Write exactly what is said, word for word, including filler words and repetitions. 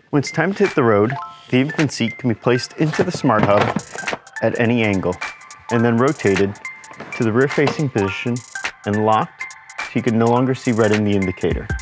When it's time to hit the road, the infant seat can be placed into the SmartHub at any angle, and then rotated to the rear-facing position and locked so you can no longer see red in the indicator.